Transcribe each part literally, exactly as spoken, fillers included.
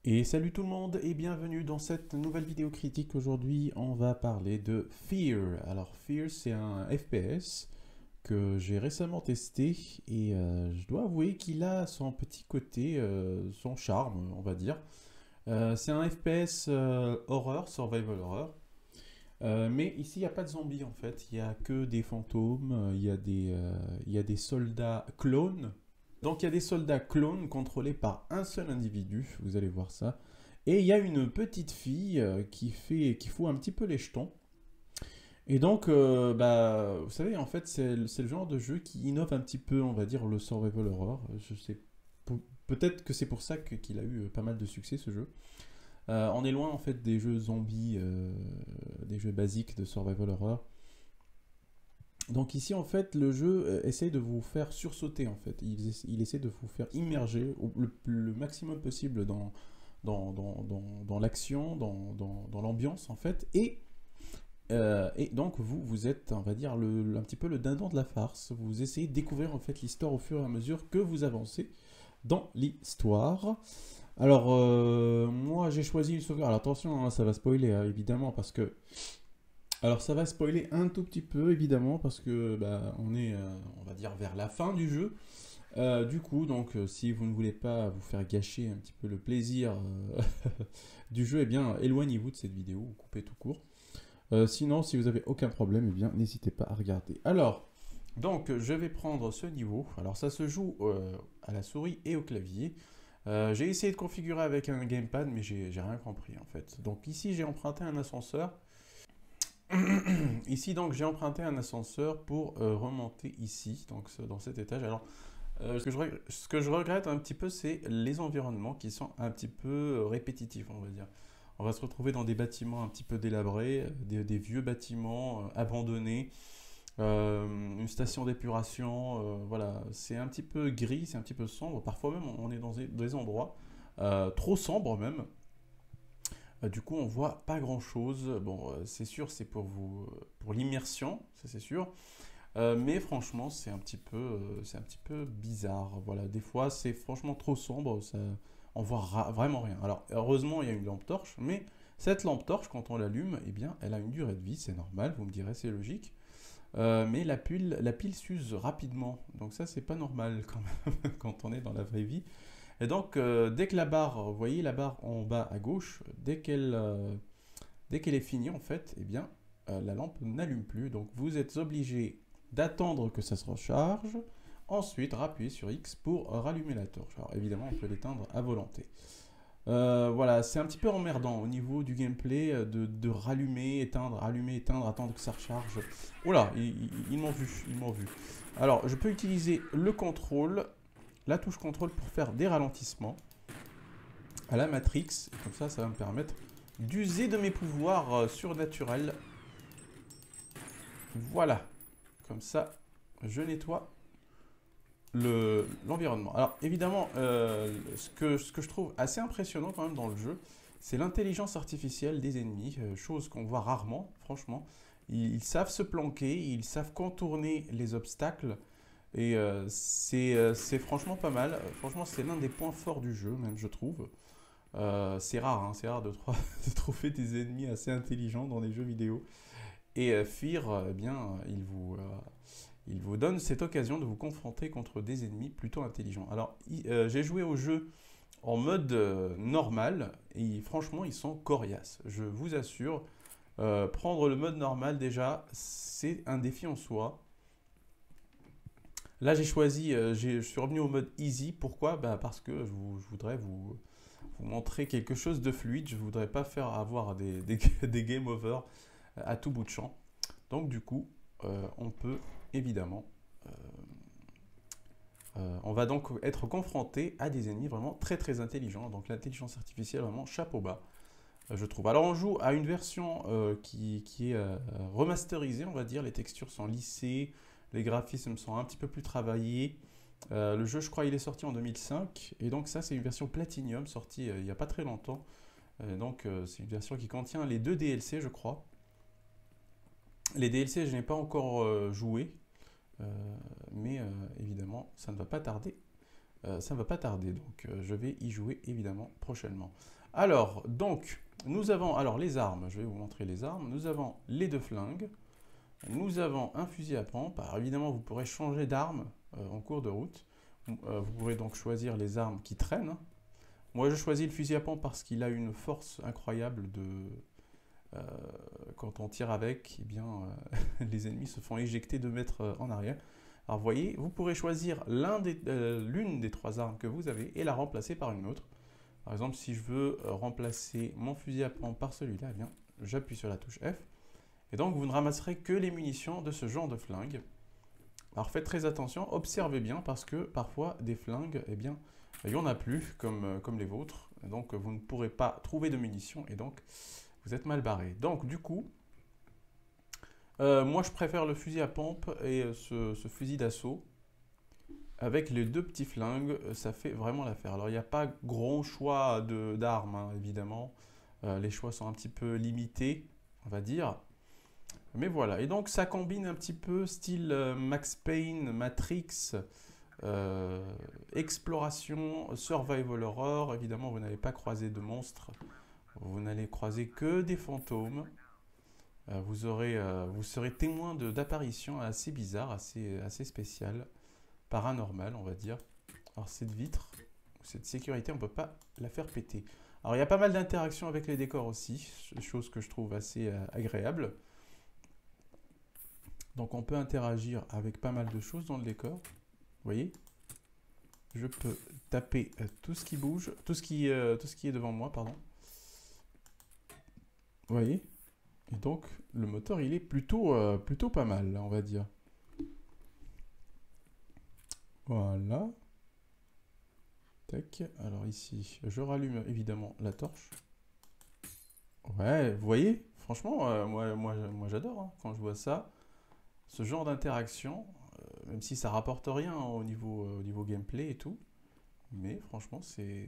Et salut tout le monde et bienvenue dans cette nouvelle vidéo critique. Aujourd'hui on va parler de Fear. Alors Fear, c'est un F P S que j'ai récemment testé et euh, je dois avouer qu'il a son petit côté, euh, son charme on va dire. Euh, c'est un F P S euh, horreur, survival horror. Euh, mais ici il n'y a pas de zombies en fait, il n'y a que des fantômes, il y a des, euh, il y a des soldats clones. Donc il y a des soldats clones contrôlés par un seul individu, vous allez voir ça. Et il y a une petite fille euh, qui fait, qui fout un petit peu les jetons. Et donc, euh, bah, vous savez, en fait, c'est le c'est le genre de jeu qui innove un petit peu, on va dire, le survival horror. Je sais, pe- peut-être que c'est pour ça que- qu'il a eu euh, pas mal de succès ce jeu. Euh, on est loin en fait des jeux zombies, euh, des jeux basiques de survival horror. Donc ici en fait le jeu euh, essaie de vous faire sursauter en fait, il, essa- il essaie de vous faire immerger au- le, le maximum possible dans, dans, dans, dans- dans l'action, dans, dans- dans l'ambiance en fait, et, euh, et donc vous, vous êtes on va dire le, le- un petit peu le dindon de la farce, vous essayez de découvrir en fait l'histoire au fur et à mesure que vous avancez dans l'histoire. Alors euh, moi j'ai choisi une sauvegarde, alors attention hein, ça va spoiler hein, évidemment parce que alors ça va spoiler un tout petit peu évidemment parce que bah, on est euh, on va dire vers la fin du jeu. Euh, du coup donc euh, si vous ne voulez pas vous faire gâcher un petit peu le plaisir euh, du jeu, eh bien éloignez-vous de cette vidéo ou coupez tout court. Euh, sinon si vous avez aucun problème, eh bien n'hésitez pas à regarder. Alors donc je vais prendre ce niveau. Alors ça se joue euh, à la souris et au clavier. Euh, j'ai essayé de configurer avec un gamepad mais j'ai j'ai rien compris en fait. Donc ici j'ai emprunté un ascenseur. Ici, donc, j'ai emprunté un ascenseur pour euh, remonter ici, donc ce- dans cet étage. Alors, euh, ce que je, reg- ce que je regrette un petit peu, c'est les environnements qui sont un petit peu euh, répétitifs, on va dire. On va se retrouver dans des bâtiments un petit peu délabrés, euh, des, des vieux bâtiments euh, abandonnés, euh, une station d'épuration, euh, voilà. C'est un petit peu gris, c'est un petit peu sombre. Parfois même, on est dans des, des endroits euh, trop sombres même. Euh, du coup, on voit pas grand-chose. Bon, euh, c'est sûr, c'est pour vous, euh, pour l'immersion, ça c'est sûr. Euh, mais franchement, c'est un petit peu, euh, c'est un petit peu bizarre. Voilà, des fois, c'est franchement trop sombre, ça, on voit ra- vraiment rien. Alors, heureusement, il y a une lampe torche, mais cette lampe torche, quand on l'allume, eh bien, elle a une durée de vie, c'est normal. Vous me direz, c'est logique. Euh, mais la pile, la pile s'use rapidement, donc ça, c'est pas normal quand même quand on est dans la vraie vie. Et donc, euh, dès que la barre, vous voyez la barre en bas à gauche, dès qu'elle euh, dès qu'elle est finie, en fait, eh bien, euh, la lampe n'allume plus. Donc, vous êtes obligé d'attendre que ça se recharge, ensuite rappuyer sur X pour rallumer la torche. Alors, évidemment, on peut l'éteindre à volonté. Euh, voilà, c'est un petit peu emmerdant au niveau du gameplay euh, de, de rallumer, éteindre, rallumer, éteindre, attendre que ça recharge. Oh là, ils, ils- ils m'ont vu, ils m'ont vu. Alors, je peux utiliser le contrôle, la touche contrôle pour faire des ralentissements à la Matrix. Et comme ça, ça va me permettre d'user de mes pouvoirs euh, surnaturels. Voilà. Comme ça, je nettoie le- l'environnement. Alors, évidemment, euh, ce que, ce que je trouve assez impressionnant quand même dans le jeu, c'est l'intelligence artificielle des ennemis, euh, chose qu'on voit rarement, franchement. Ils, ils savent se planquer, ils savent contourner les obstacles, et euh, c'est euh, c'est franchement pas mal. Franchement, c'est l'un des points forts du jeu, même, je trouve. Euh, c'est rare, hein, c'est rare de, tro- de trouver des ennemis assez intelligents dans des jeux vidéo. Et euh, Fear, euh, eh bien, euh, il vous, euh, il vous donne cette occasion de vous confronter contre des ennemis plutôt intelligents. Alors, i- euh, j'ai joué au jeu en mode euh, normal, et franchement, ils sont coriaces. Je vous assure, euh, prendre le mode normal déjà, c'est un défi en soi. Là, j'ai choisi, euh, j'ai- je suis revenu au mode easy. Pourquoi? Bah, parce que je, vous- je voudrais vous, vous montrer quelque chose de fluide. Je voudrais pas faire avoir des, des, des game over à tout bout de champ. Donc du coup, euh, on peut évidemment, euh, euh, on va donc être confronté à des ennemis vraiment très très intelligents. Donc l'intelligence artificielle vraiment chapeau bas, euh, je trouve. Alors on joue à une version euh, qui, qui est euh, remasterisée, on va dire. Les textures sont lissées, les graphismes sont un petit peu plus travaillés. Euh, le jeu, je crois, il est sorti en deux mille cinq, et donc ça, c'est une version Platinum sortie euh, il n'y a pas très longtemps. Euh, donc euh, c'est une version qui contient les deux D L C, je crois. Les D L C, je n'ai pas encore euh, joué, euh, mais euh, évidemment, ça ne va pas tarder euh, ça ne va pas tarder, donc euh, je vais y jouer évidemment prochainement. Alors, donc, nous avons alors les armes, je vais vous montrer les armes. Nous avons les deux flingues, nous avons un fusil à pompe. Alors évidemment, vous pourrez changer d'arme euh, en cours de route. Euh, vous pourrez donc choisir les armes qui traînent. Moi, je choisis le fusil à pompe parce qu'il a une force incroyable de... Euh, quand on tire avec, eh bien, euh, les ennemis se font éjecter deux mètres euh, en arrière. Alors, vous voyez, vous pourrez choisir l'un des, euh, l'une des trois armes que vous avez et la remplacer par une autre. Par exemple, si je veux euh, remplacer mon fusil à pompe par celui-là, eh bien, j'appuie sur la touche F. Et donc, vous ne ramasserez que les munitions de ce genre de flingue. Alors, faites très attention, observez bien, parce que parfois, des flingues, eh bien, il n'y en a plus, comme, euh, comme les vôtres. Donc, vous ne pourrez pas trouver de munitions, et donc, vous êtes mal barré. Donc, du coup, euh, moi, je préfère le fusil à pompe et euh, ce, ce fusil d'assaut. Avec les deux petits flingues, ça fait vraiment l'affaire. Alors, il n'y a pas grand choix d'armes, hein, évidemment. Euh, les choix sont un petit peu limités, on va dire. Mais voilà, et donc ça combine un petit peu style euh, Max Payne, Matrix, euh, exploration, survival horror. Évidemment, vous n'allez pas croiser de monstres, vous n'allez croiser que des fantômes. Euh, vous, aurez, euh, vous serez témoin d'apparitions assez bizarres, assez, assez spéciales, paranormales, on va dire. Alors cette vitre, cette sécurité, on ne peut pas la faire péter. Alors il y a pas mal d'interactions avec les décors aussi, chose que je trouve assez euh, agréable. Donc on peut interagir avec pas mal de choses dans le décor. Vous voyez, je peux taper euh, tout ce qui bouge, tout ce qui, euh, tout ce qui est devant moi, pardon. Vous voyez, et donc le moteur il est plutôt, euh, plutôt pas mal, là, on va dire. Voilà. Tac. Alors ici, je rallume évidemment la torche. Ouais, vous voyez, franchement, euh, moi, moi, moi j'adore hein, quand je vois ça. Ce genre d'interaction, euh, même si ça rapporte rien hein, au, niveau, euh, au niveau gameplay et tout, mais franchement c'est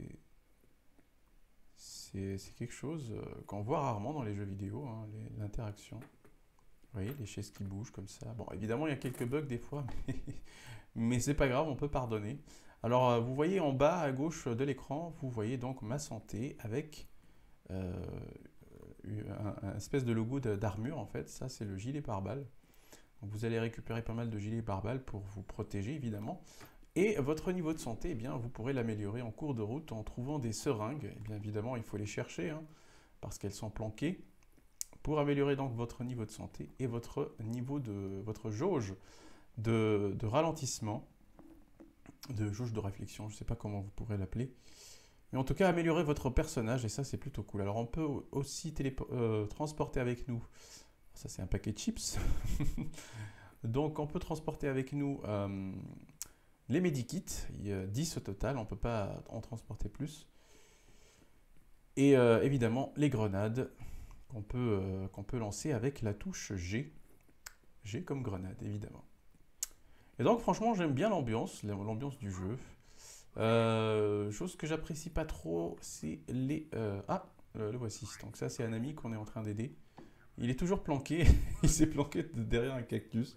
c'est quelque chose euh, qu'on voit rarement dans les jeux vidéo, hein, l'interaction. Vous voyez, les chaises qui bougent comme ça. Bon, évidemment il y a quelques bugs des fois, mais, mais c'est pas grave, on peut pardonner. Alors euh, vous voyez en bas à gauche de l'écran, vous voyez donc ma santé avec euh, un, un espèce de logo d'armure en fait, ça c'est le gilet pare-balles. Vous allez récupérer pas mal de gilets pare-balles pour vous protéger évidemment. Et votre niveau de santé, eh bien, vous pourrez l'améliorer en cours de route en trouvant des seringues. Eh bien, évidemment, il faut les chercher hein, parce qu'elles sont planquées pour améliorer donc votre niveau de santé et votre niveau de votre jauge de, de ralentissement, de jauge de réflexion, je ne sais pas comment vous pourrez l'appeler. Mais en tout cas, améliorer votre personnage et ça, c'est plutôt cool. Alors, on peut aussi euh, transporter avec nous. Ça, c'est un paquet de chips. Donc, on peut transporter avec nous euh, les medikits. Il y a dix au total. On ne peut pas en transporter plus. Et euh, évidemment, les grenades qu'on peut, euh, qu'on peut lancer avec la touche G. G comme grenade, évidemment. Et donc, franchement, j'aime bien l'ambiance, l'ambiance du jeu. Euh, chose que j'apprécie pas trop, c'est les... Euh, ah, le, le voici. Donc ça, c'est un ami qu'on est en train d'aider. Il est toujours planqué, il s'est planqué derrière un cactus.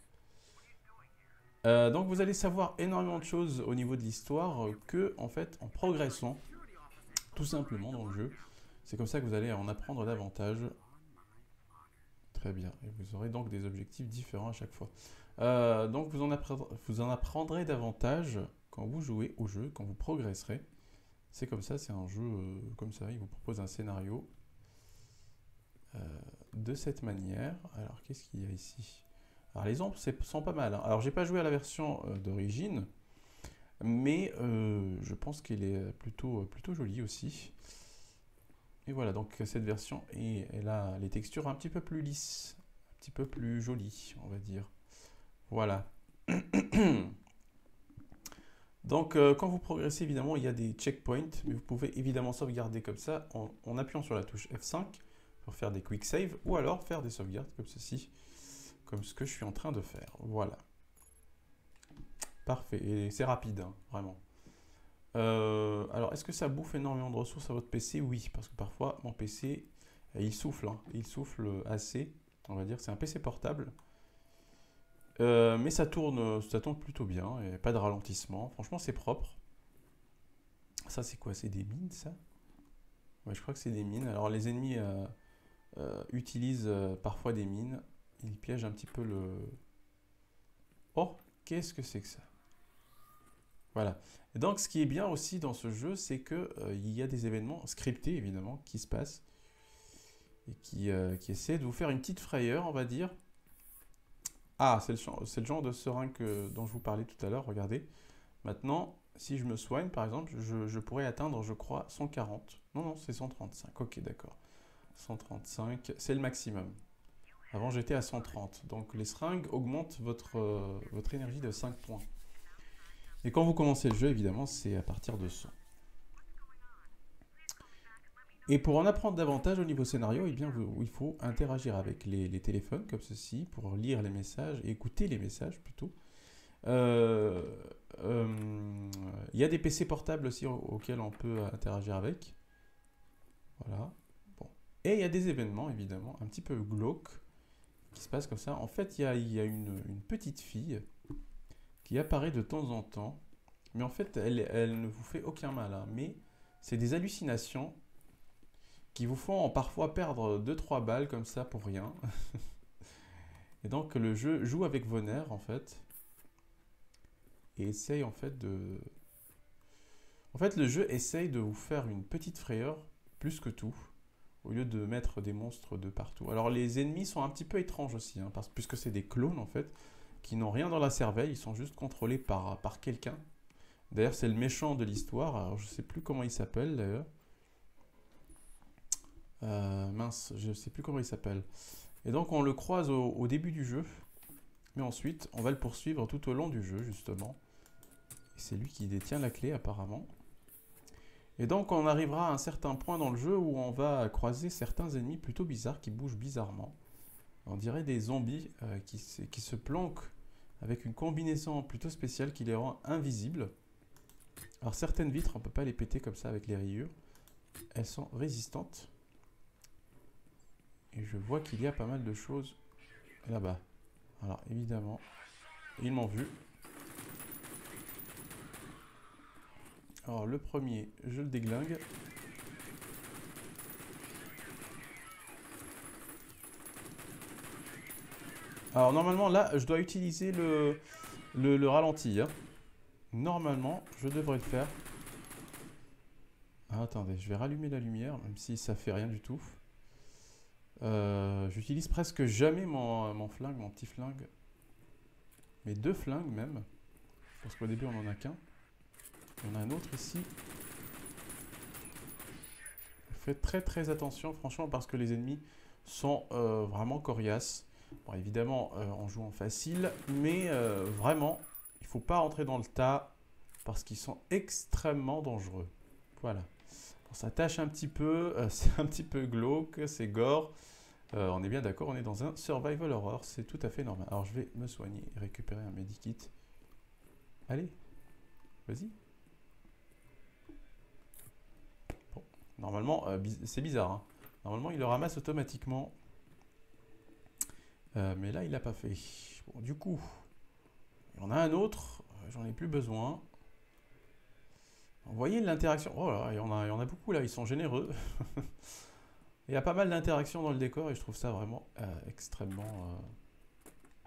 Euh, donc vous allez savoir énormément de choses au niveau de l'histoire que, en fait, en progressant, tout simplement dans le jeu, c'est comme ça que vous allez en apprendre davantage. Très bien, et vous aurez donc des objectifs différents à chaque fois. Euh, donc vous en, vous en apprendrez davantage quand vous jouez au jeu, quand vous progresserez. C'est comme ça, c'est un jeu euh, comme ça, il vous propose un scénario. Euh, de cette manière. Alors, qu'est-ce qu'il y a ici? Alors, les ombres sont pas mal. Hein. Alors, j'ai pas joué à la version euh, d'origine, mais euh, je pense qu'elle est plutôt, plutôt jolie aussi. Et voilà, donc cette version, et elle a les textures un petit peu plus lisses, un petit peu plus jolies, on va dire. Voilà. Donc, euh, quand vous progressez, évidemment, il y a des checkpoints, mais vous pouvez évidemment sauvegarder comme ça en, en appuyant sur la touche F cinq. Pour faire des quick save ou alors faire des sauvegardes comme ceci, comme ce que je suis en train de faire. Voilà. Parfait. Et c'est rapide, hein, vraiment. Euh, alors, est-ce que ça bouffe énormément de ressources à votre P C? Oui, parce que parfois, mon P C, il souffle. Hein, il souffle assez, on va dire. C'est un P C portable. Euh, mais ça tourne, ça tourne plutôt bien. Et pas de ralentissement. Franchement, c'est propre. ça c'est quoi? C'est des mines ça? Ouais, je crois que c'est des mines. Alors les ennemis euh, euh, utilisent euh, parfois des mines. Ils piègent un petit peu le... Oh, qu'est-ce que c'est que ça? Voilà. Et donc ce qui est bien aussi dans ce jeu, c'est que euh, il y a des événements scriptés évidemment qui se passent et qui, euh, qui essaient de vous faire une petite frayeur, on va dire. Ah, c'est le, c'est le genre de seringue que, dont je vous parlais tout à l'heure, regardez. Maintenant, si je me soigne, par exemple, je, je pourrais atteindre, je crois, cent quarante. Non, non, c'est cent trente-cinq. Ok, d'accord. cent trente-cinq, c'est le maximum. Avant, j'étais à cent trente. Donc, les seringues augmentent votre, euh, votre énergie de cinq points. Et quand vous commencez le jeu, évidemment, c'est à partir de cent. Et pour en apprendre davantage au niveau scénario, eh bien, vous, il faut interagir avec les, les téléphones, comme ceci, pour lire les messages, et écouter les messages, plutôt. Euh, euh, il y a des P C portables aussi auxquels on peut interagir avec. Voilà. Bon. Et il y a des événements, évidemment, un petit peu glauques, qui se passent comme ça. En fait, il y a, il y a une, une petite fille qui apparaît de temps en temps, mais en fait, elle, elle ne vous fait aucun mal, hein, mais c'est des hallucinations qui vous font parfois perdre deux trois balles comme ça pour rien. Et donc, le jeu joue avec vos nerfs, en fait, et essaye, en fait, de... En fait, le jeu essaye de vous faire une petite frayeur, plus que tout, au lieu de mettre des monstres de partout. Alors, les ennemis sont un petit peu étranges aussi, hein, parce, puisque c'est des clones, en fait, qui n'ont rien dans la cervelle, ils sont juste contrôlés par, par quelqu'un. D'ailleurs, c'est le méchant de l'histoire, alors je ne sais plus comment il s'appelle, d'ailleurs. Euh, mince, je ne sais plus comment il s'appelle. Et donc, on le croise au, au début du jeu, mais ensuite, on va le poursuivre tout au long du jeu, justement. Et c'est lui qui détient la clé, apparemment. Et donc, on arrivera à un certain point dans le jeu où on va croiser certains ennemis plutôt bizarres qui bougent bizarrement. On dirait des zombies euh, qui, se, qui se planquent avec une combinaison plutôt spéciale qui les rend invisibles. Alors, certaines vitres, on ne peut pas les péter comme ça avec les rayures. Elles sont résistantes. Et je vois qu'il y a pas mal de choses là-bas. Alors, évidemment, ils m'ont vu. Alors, le premier, je le déglingue. Alors, normalement, là, je dois utiliser le, le, le ralenti. Hein. Normalement, je devrais le faire. Ah, attendez, je vais rallumer la lumière, même si ça fait rien du tout. Euh, J'utilise presque jamais mon, mon flingue, mon petit flingue. Mes deux flingues même. Parce qu'au début, on n'en a qu'un. Il y en a un autre ici. Faites très très attention, franchement, parce que les ennemis sont euh, vraiment coriaces. Bon, évidemment, euh, on joue en facile, mais euh, vraiment, il ne faut pas rentrer dans le tas, parce qu'ils sont extrêmement dangereux. Voilà. On s'attache un petit peu, euh, c'est un petit peu glauque, c'est gore. Euh, on est bien d'accord, on est dans un survival horror, c'est tout à fait normal. Alors je vais me soigner et récupérer un medikit. Allez, vas-y. Bon, normalement, euh, biz c'est bizarre. Hein. Normalement, il le ramasse automatiquement. Euh, mais là, il l'a pas fait. Bon, du coup, il y en a un autre, j'en ai plus besoin. Vous voyez l'interaction. Oh là, il y en a, il y en a beaucoup là, ils sont généreux. Il y a pas mal d'interactions dans le décor et je trouve ça vraiment euh, extrêmement euh,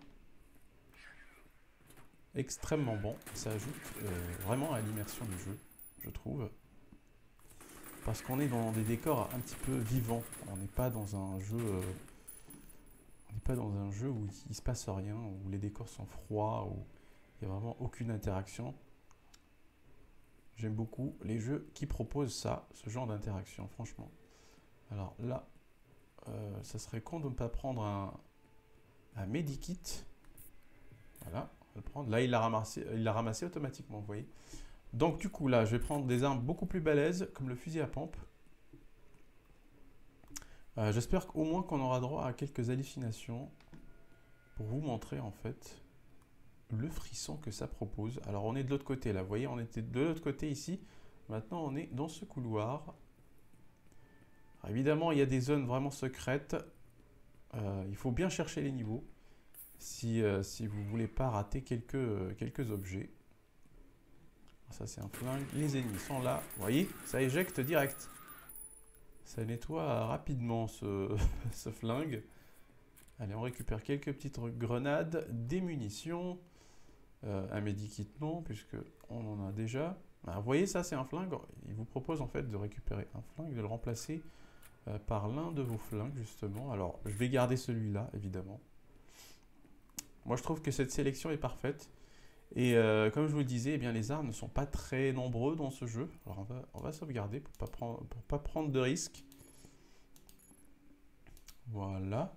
extrêmement bon. Ça ajoute euh, vraiment à l'immersion du jeu, je trouve. Parce qu'on est dans des décors un petit peu vivants. On n'est pas dans un jeu euh, on n'est pas dans un jeu où il ne se passe rien, où les décors sont froids, où il n'y a vraiment aucune interaction. J'aime beaucoup les jeux qui proposent ça, ce genre d'interaction, franchement. Alors là, euh, ça serait con de ne pas prendre un, un medikit. Voilà, on va le prendre. Là, il l'a ramassé, il l'a ramassé automatiquement, vous voyez. Donc du coup, là, je vais prendre des armes beaucoup plus balèzes, comme le fusil à pompe. Euh, J'espère qu'au moins qu'on aura droit à quelques hallucinations pour vous montrer en fait le frisson que ça propose. Alors on est de l'autre côté là, vous voyez, on était de l'autre côté ici. Maintenant, on est dans ce couloir. Alors, évidemment, il y a des zones vraiment secrètes. Euh, il faut bien chercher les niveaux si, euh, si vous ne voulez pas rater quelques, euh, quelques objets. Ça, c'est un flingue. Les ennemis sont là. Vous voyez, ça éjecte direct. Ça nettoie rapidement ce, ce flingue. Allez, on récupère quelques petites grenades, des munitions, euh, un medikit non, puisque on en a déjà. Alors, vous voyez, ça, c'est un flingue. Il vous propose en fait de récupérer un flingue, de le remplacer euh, par l'un de vos flingues, justement. Alors, je vais garder celui-là, évidemment. Moi, je trouve que cette sélection est parfaite. Et euh, comme je vous le disais, eh bien, les armes ne sont pas très nombreux dans ce jeu. Alors on va, on va sauvegarder pour pas prendre, pour pas prendre de risques. Voilà.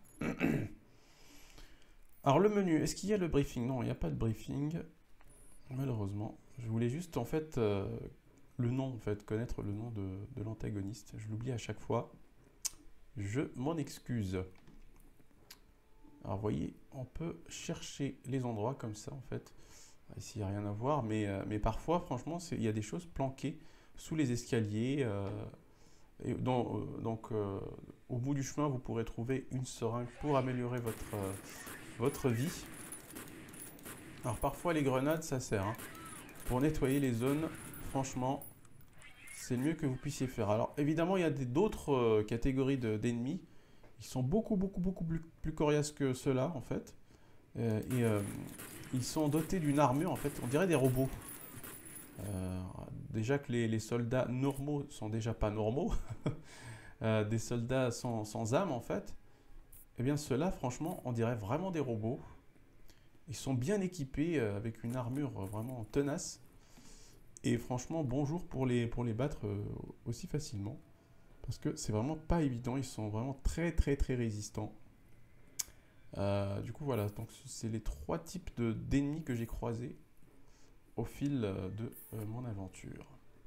Alors le menu, est-ce qu'il y a le briefing? Non, il n'y a pas de briefing. Malheureusement. Je voulais juste en fait euh, le nom, en fait, connaître le nom de, de l'antagoniste. Je l'oublie à chaque fois. Je m'en excuse. Alors vous voyez, on peut chercher les endroits comme ça en fait. Ici, il n'y a rien à voir, mais, euh, mais parfois, franchement, il y a des choses planquées sous les escaliers. Euh, et dans, euh, donc, euh, au bout du chemin, vous pourrez trouver une seringue pour améliorer votre, euh, votre vie. Alors, parfois, les grenades, ça sert. Hein. Pour nettoyer les zones, franchement, c'est le mieux que vous puissiez faire. Alors, évidemment, il y a d'autres euh, catégories d'ennemis. Ils sont beaucoup, beaucoup, beaucoup plus, plus coriaces que ceux-là, en fait. Euh, et... Euh, Ils sont dotés d'une armure, en fait, on dirait des robots. Euh, déjà que les, les soldats normaux sont déjà pas normaux. euh, des soldats sans, sans âme, en fait. Eh bien, ceux-là, franchement, on dirait vraiment des robots. Ils sont bien équipés, euh, avec une armure vraiment tenace. Et franchement, bonjour pour les, pour les battre euh, aussi facilement. Parce que c'est vraiment pas évident, ils sont vraiment très, très, très résistants. Euh, du coup voilà, donc c'est les trois types de d'ennemis que j'ai croisés au fil de euh, mon aventure.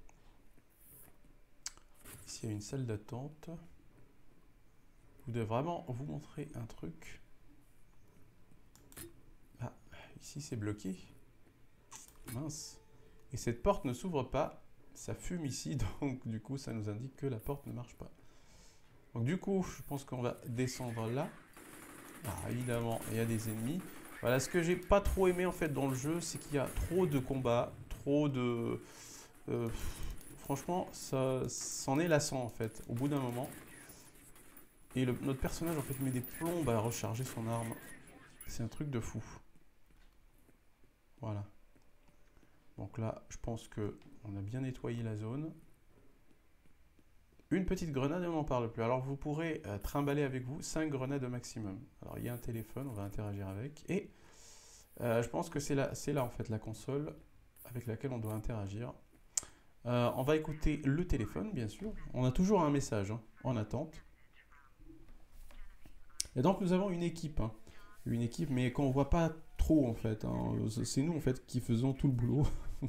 Ici il y a une salle d'attente. Je voudrais vraiment vous montrer un truc. Ah, ici c'est bloqué. Mince. Et cette porte ne s'ouvre pas. Ça fume ici, donc du coup ça nous indique que la porte ne marche pas. Donc du coup, je pense qu'on va descendre là. Ah, évidemment, il y a des ennemis. Voilà, ce que j'ai pas trop aimé en fait dans le jeu, c'est qu'il y a trop de combats, trop de... Euh, franchement, ça c'en est lassant en fait, au bout d'un moment. Et le, notre personnage en fait met des plombes à recharger son arme. C'est un truc de fou. Voilà. Donc là, je pense que on a bien nettoyé la zone. Une petite grenade et on n'en parle plus. Alors vous pourrez euh, trimballer avec vous cinq grenades au maximum. Alors il y a un téléphone, on va interagir avec. Et euh, je pense que c'est là, c'est là en fait la console avec laquelle on doit interagir. Euh, on va écouter le téléphone bien sûr. On a toujours un message hein, en attente. Et donc nous avons une équipe. Hein. Une équipe mais qu'on ne voit pas trop en fait. Hein. C'est nous en fait qui faisons tout le boulot.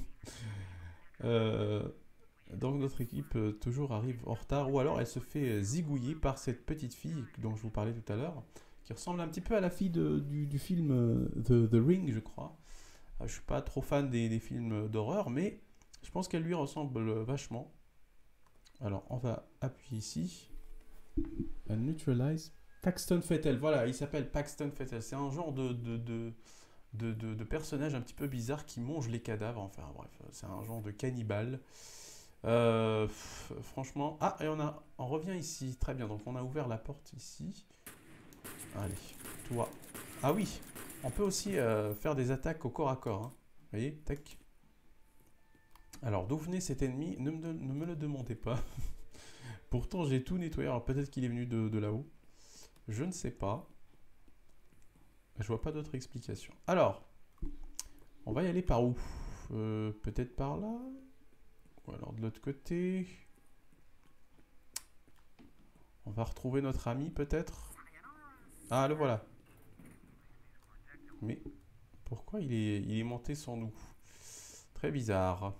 euh... Donc notre équipe euh, toujours arrive en retard ou alors elle se fait euh, zigouiller par cette petite fille dont je vous parlais tout à l'heure qui ressemble un petit peu à la fille de, du, du film euh, The, The Ring je crois. Euh, je suis pas trop fan des, des films d'horreur mais je pense qu'elle lui ressemble vachement. Alors on va appuyer ici. And neutralize Paxton Fettel. Voilà, il s'appelle Paxton Fettel. C'est un genre de, de, de, de, de, de personnage un petit peu bizarre qui mange les cadavres. Enfin bref, c'est un genre de cannibale. Euh, franchement, ah et on a, on revient ici, très bien. Donc on a ouvert la porte ici. Allez, toi. Ah oui, on peut aussi euh, faire des attaques au corps à corps. Hein. Vous voyez, tac. Alors d'où venait cet ennemi? Ne me, ne me le demandez pas. Pourtant j'ai tout nettoyé. Alors peut-être qu'il est venu de, de là-haut. Je ne sais pas. Je vois pas d'autre explication. Alors, on va y aller par où? euh, Peut-être par là? Ou alors de l'autre côté. On va retrouver notre ami peut-être. Ah le voilà. Mais pourquoi il est, il est monté sans nous? Très bizarre.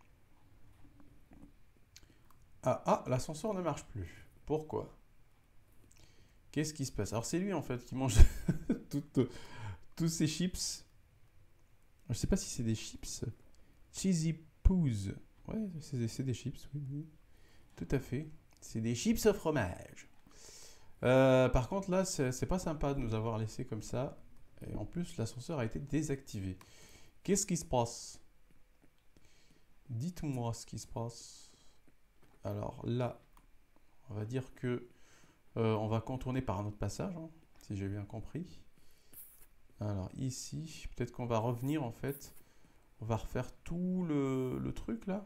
Ah, ah l'ascenseur ne marche plus. Pourquoi? Qu'est-ce qui se passe? Alors c'est lui en fait qui mange toutes, tous ces chips. Je sais pas si c'est des chips. Cheesy Poos. Ouais, c'est des chips, oui, oui. Tout à fait. C'est des chips au fromage. Euh, par contre, là, c'est pas sympa de nous avoir laissé comme ça. Et en plus, l'ascenseur a été désactivé. Qu'est-ce qui se passe? Dites-moi ce qui se passe. Alors là, on va dire que euh, on va contourner par un autre passage, hein, si j'ai bien compris. Alors ici, peut-être qu'on va revenir en fait. On va refaire tout le, le truc là.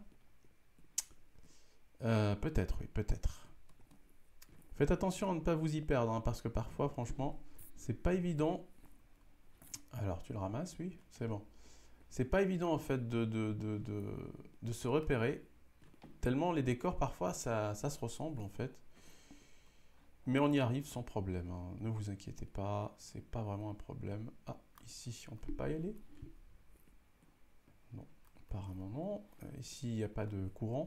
Euh, peut-être, oui, peut-être. Faites attention à ne pas vous y perdre, hein, parce que parfois, franchement, c'est pas évident. Alors, tu le ramasses, oui, c'est bon. C'est pas évident, en fait, de, de, de, de, de se repérer. Tellement les décors, parfois, ça, ça se ressemble, en fait. Mais on y arrive sans problème, hein. Ne vous inquiétez pas, c'est pas vraiment un problème. Ah, ici, on peut pas y aller? Non, apparemment non. Ici, il n'y a pas de courant.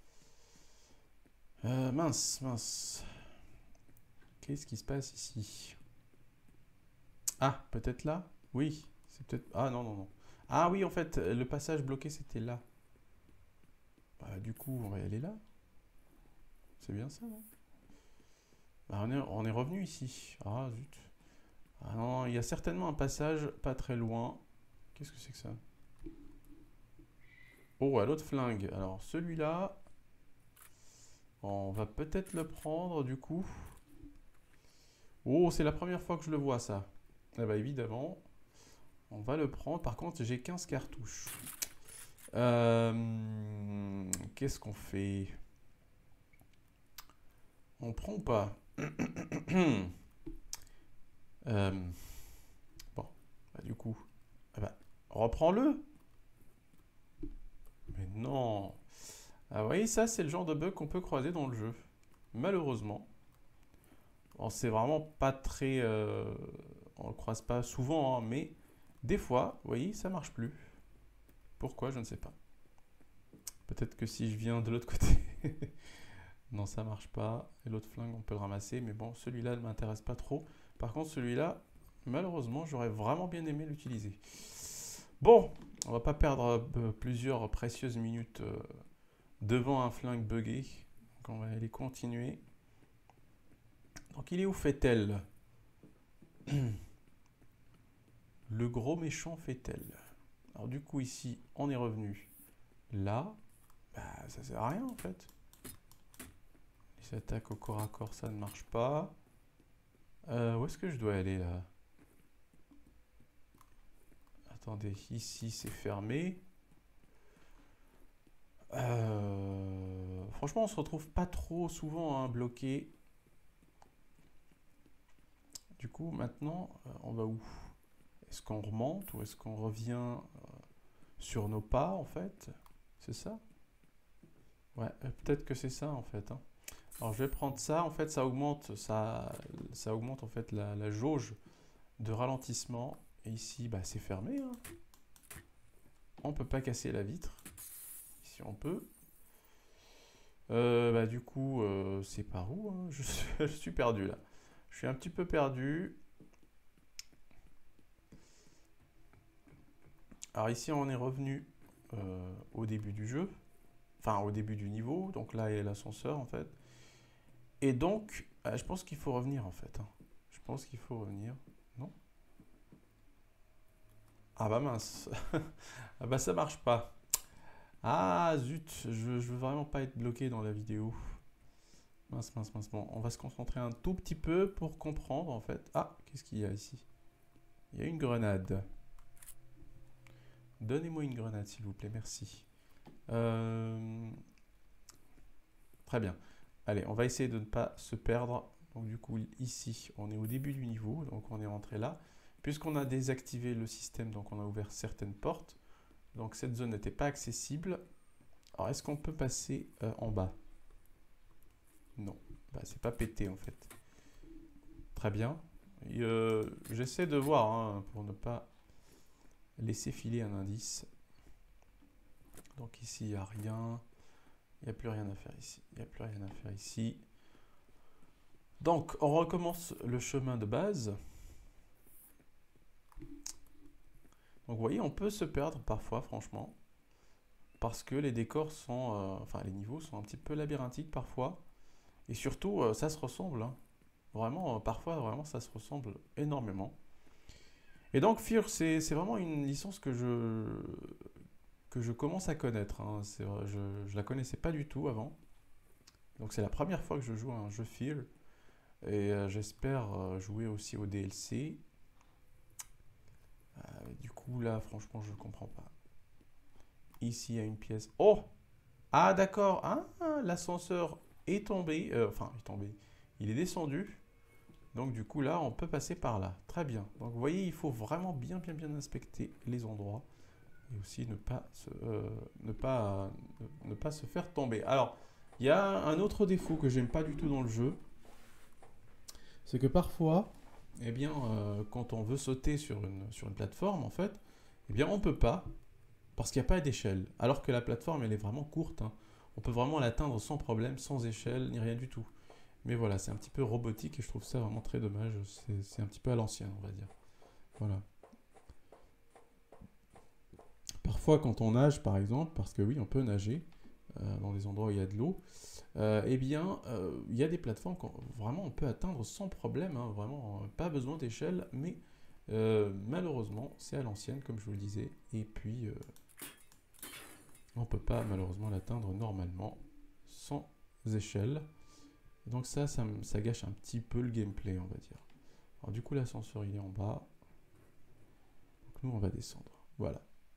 Euh, mince, mince. Qu'est-ce qui se passe ici? Ah, peut-être là? Oui, c'est peut-être... Ah non, non, non. Ah oui, en fait, le passage bloqué, c'était là. Bah, du coup, on va y aller là. C'est bien ça, non? Bah, on est, on est revenu ici. Ah, zut. Ah non, il y a certainement un passage pas très loin. Qu'est-ce que c'est que ça? Oh, à l'autre flingue. Alors, celui-là, on va peut-être le prendre, du coup. Oh, c'est la première fois que je le vois, ça. Ah bah, évidemment, on va le prendre. Par contre, j'ai quinze cartouches. Euh, Qu'est-ce qu'on fait? On prend ou pas? euh, Bon, bah, du coup, ah bah, reprends-le. Mais non. Ah oui, ça, c'est le genre de bug qu'on peut croiser dans le jeu. Malheureusement. Bon, c'est vraiment pas très... Euh, on le croise pas souvent, hein, mais des fois, vous voyez, ça marche plus. Pourquoi? Je ne sais pas. Peut-être que si je viens de l'autre côté... Non, ça marche pas. Et l'autre flingue, on peut le ramasser. Mais bon, celui-là ne m'intéresse pas trop. Par contre, celui-là, malheureusement, j'aurais vraiment bien aimé l'utiliser. Bon, on va pas perdre euh, plusieurs précieuses minutes euh, devant un flingue buggé. Donc, on va aller continuer. Donc, il est où Fettel? Le gros méchant Fettel. Alors, du coup, ici, on est revenu là. Bah, ça sert à rien, en fait. Les attaques au corps à corps, ça ne marche pas. Euh, où est-ce que je dois aller, là? Attendez, ici, c'est fermé. Euh, franchement, on se retrouve pas trop souvent hein, bloqué. Du coup, maintenant, euh, on va où? Est-ce qu'on remonte ou est-ce qu'on revient euh, sur nos pas, en fait? C'est ça? Ouais, euh, peut-être que c'est ça, en fait. Hein. Alors, je vais prendre ça. En fait, ça augmente, ça, ça augmente en fait la, la jauge de ralentissement. Et ici, bah, c'est fermé. Hein. On peut pas casser la vitre. Ici, on peut. Euh, bah, du coup, euh, c'est par où hein je, suis, je suis perdu là. Je suis un petit peu perdu. Alors ici, on est revenu euh, au début du jeu. Enfin, au début du niveau. Donc là, il y a l'ascenseur en fait. Et donc, euh, je pense qu'il faut revenir en fait. Hein. Je pense qu'il faut revenir. Non? Ah bah mince. Ah bah ça marche pas. Ah zut, je, je veux vraiment pas être bloqué dans la vidéo. Mince, mince, mince. Bon, on va se concentrer un tout petit peu pour comprendre en fait. Ah, qu'est-ce qu'il y a ici? Il y a une grenade. Donnez-moi une grenade s'il vous plaît, merci. Euh... Très bien. Allez, on va essayer de ne pas se perdre. Donc du coup, ici, on est au début du niveau, donc on est rentré là. Puisqu'on a désactivé le système, donc on a ouvert certaines portes. Donc cette zone n'était pas accessible. Alors est-ce qu'on peut passer euh, en bas? Non, bah, c'est pas pété en fait. Très bien. Euh, J'essaie de voir hein, pour ne pas laisser filer un indice. Donc ici, il n'y a rien. Il n'y a plus rien à faire ici. Il n'y a plus rien à faire ici. Donc, on recommence le chemin de base. Donc, vous voyez, on peut se perdre parfois, franchement. Parce que les décors sont... Euh, enfin, les niveaux sont un petit peu labyrinthiques parfois. Et surtout, euh, ça se ressemble. Hein. Vraiment, euh, parfois, vraiment, ça se ressemble énormément. Et donc, Fear, c'est vraiment une licence que je... que je commence à connaître. Hein. C'est vrai, je ne la connaissais pas du tout avant. Donc c'est la première fois que je joue à un jeu Fear. Et euh, j'espère euh, jouer aussi au D L C. Euh, du coup, là, franchement, je ne comprends pas. Ici, il y a une pièce. Oh! Ah, d'accord. Ah, l'ascenseur est tombé. Euh, enfin, est tombé. Il est descendu. Donc, du coup, là, on peut passer par là. Très bien. Donc, vous voyez, il faut vraiment bien, bien, bien inspecter les endroits. Et aussi ne pas se, euh, ne pas, euh, ne pas se faire tomber. Alors, il y a un autre défaut que j'aime pas du tout dans le jeu. C'est que parfois, eh bien, euh, quand on veut sauter sur une, sur une plateforme, en fait, eh bien, on ne peut pas. Parce qu'il n'y a pas d'échelle. Alors que la plateforme, elle est vraiment courte. Hein. On peut vraiment l'atteindre sans problème, sans échelle, ni rien du tout. Mais voilà, c'est un petit peu robotique et je trouve ça vraiment très dommage. C'est un petit peu à l'ancienne, on va dire. Voilà. Parfois, quand on nage, par exemple, parce que oui, on peut nager euh, dans des endroits où il y a de l'eau, euh, eh bien, euh, il y a des plateformes qu'on vraiment on peut atteindre sans problème. Hein, vraiment, pas besoin d'échelle, mais euh, malheureusement, c'est à l'ancienne, comme je vous le disais. Et puis, euh, on ne peut pas malheureusement l'atteindre normalement sans échelle. Donc ça, ça, ça gâche un petit peu le gameplay, on va dire. Alors du coup, l'ascenseur, il est en bas. Donc nous, on va descendre. Voilà.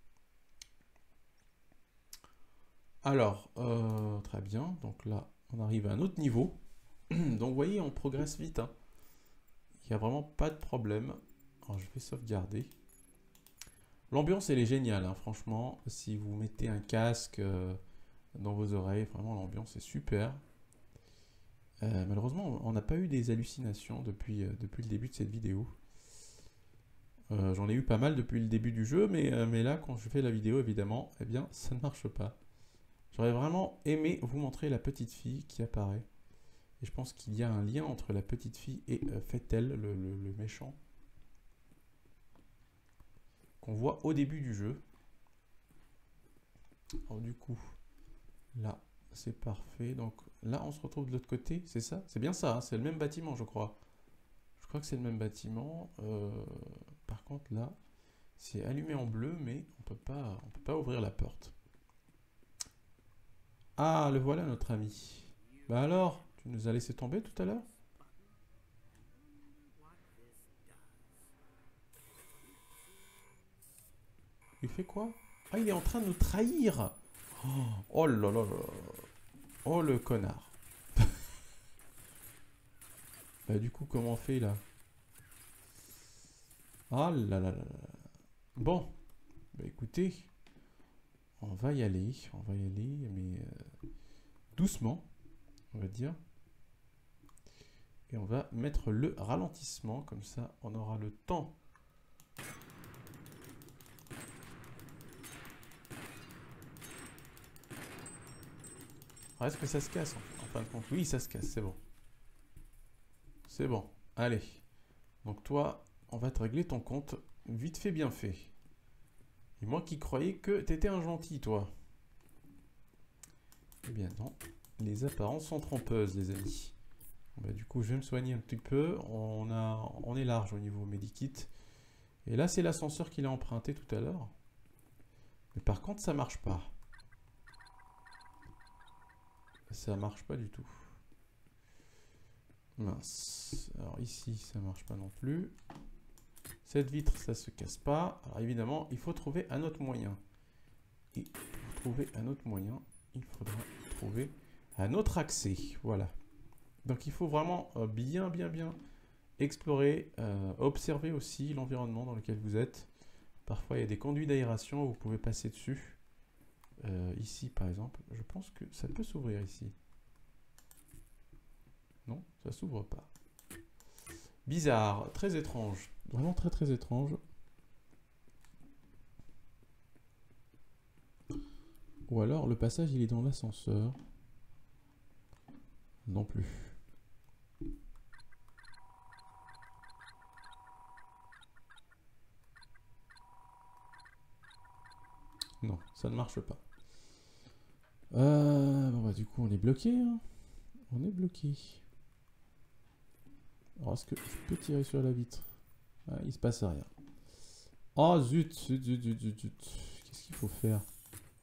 Alors, euh, très bien. Donc là, on arrive à un autre niveau. Donc vous voyez, on progresse vite. Hein. Il n'y a vraiment pas de problème. Alors je vais sauvegarder. L'ambiance, elle est géniale, hein, franchement. Si vous mettez un casque euh, dans vos oreilles, vraiment, l'ambiance est super. Euh, malheureusement, on n'a pas eu des hallucinations depuis, euh, depuis le début de cette vidéo. Euh, J'en ai eu pas mal depuis le début du jeu, mais, euh, mais là, quand je fais la vidéo, évidemment, eh bien, ça ne marche pas. J'aurais vraiment aimé vous montrer la petite fille qui apparaît. Et je pense qu'il y a un lien entre la petite fille et euh, Fettel, le, le, le méchant, qu'on voit au début du jeu. Alors du coup, là, c'est parfait. Donc là, on se retrouve de l'autre côté, c'est ça? C'est bien ça, hein, c'est le même bâtiment, je crois. Je crois que c'est le même bâtiment. Euh, par contre, là, c'est allumé en bleu, mais on peut pas, on peut pas ouvrir la porte. Ah, le voilà, notre ami. Bah alors, tu nous as laissé tomber tout à l'heure? Il fait quoi? Ah, il est en train de nous trahir! Oh, oh là là là! Oh le connard! Bah du coup, comment on fait là? Ah là là là là! Bon, bah écoutez, on va y aller, on va y aller, mais euh, doucement, on va dire. Et on va mettre le ralentissement, comme ça on aura le temps. Ah, est-ce que ça se casse en fin de compte? Oui, ça se casse, c'est bon. C'est bon, allez. Donc toi, on va te régler ton compte vite fait, bien fait. Et moi qui croyais que t'étais un gentil, toi. Eh bien non, les apparences sont trompeuses, les amis. Bah, du coup, je vais me soigner un petit peu. On, a, on est large au niveau Medikit. Et là, c'est l'ascenseur qu'il a emprunté tout à l'heure. Mais par contre, ça marche pas. Ça marche pas du tout. Mince. Alors ici, ça marche pas non plus. Cette vitre, ça se casse pas. Alors évidemment, il faut trouver un autre moyen. Et pour trouver un autre moyen, il faudra trouver un autre accès. Voilà. Donc il faut vraiment euh, bien, bien, bien explorer, euh, observer aussi l'environnement dans lequel vous êtes. Parfois, il y a des conduits d'aération où vous pouvez passer dessus. Euh, ici, par exemple, je pense que ça peut s'ouvrir ici. Non, ça s'ouvre pas. Bizarre, très étrange. Vraiment très, très étrange. Ou alors, le passage, il est dans l'ascenseur. Non plus. Non, ça ne marche pas. Euh, bon bah du coup on est bloqué. Hein. On est bloqué. Alors est-ce que je peux tirer sur la vitre? Ah, il se passe rien. Oh zut, zut, zut, zut, zut, zut. Qu'est-ce qu'il faut faire?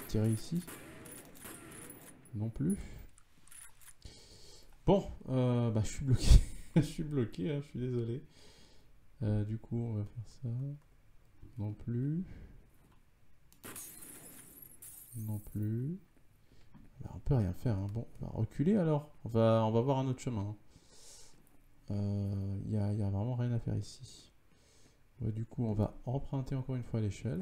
tirer ici? Non plus. Bon, euh, bah je suis bloqué. Je suis bloqué, hein, je suis désolé. Euh, du coup, on va faire ça. Non plus. Non plus. Bah, on peut rien faire. Hein. Bon, on va reculer alors. On va, on va voir un autre chemin. Il hein. n'y a, y a vraiment rien à faire ici. Ouais, du coup, on va emprunter encore une fois l'échelle.